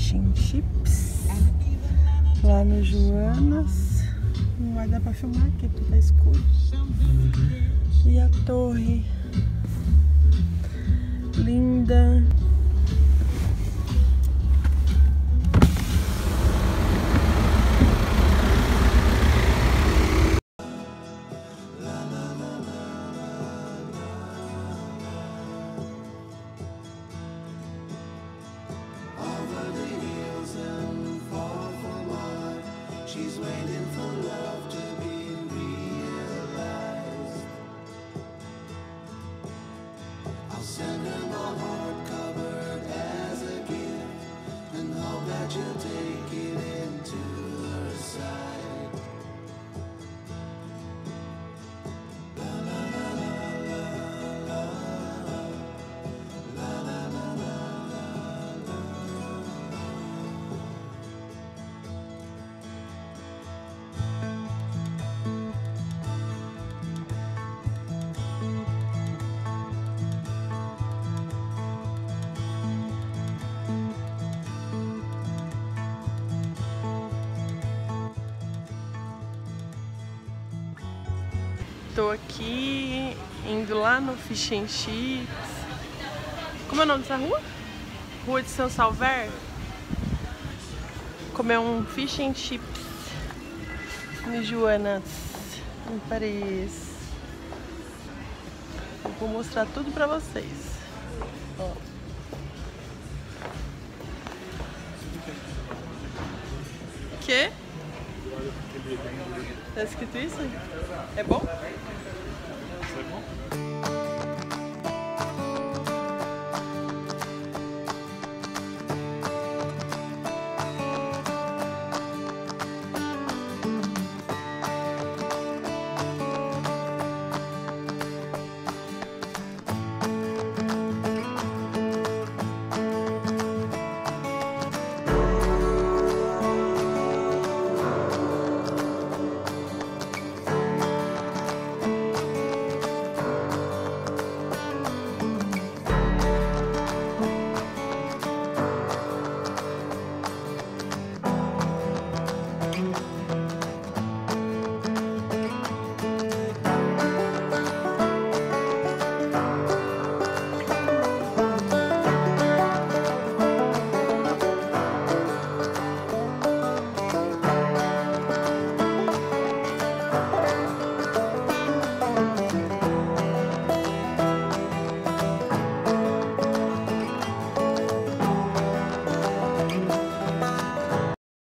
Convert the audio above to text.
Fish and Chips. Lá no Joanas. Não vai dar pra filmar aqui porque tá escuro. E a torre. Linda. Tô aqui, indo lá no Fish and Chips. Como é o nome dessa rua? Rua de São Salver. Comer um Fish and Chips no Joanas, em Paris. Eu vou mostrar tudo pra vocês. Ó. Que? Tá escrito isso? É bom?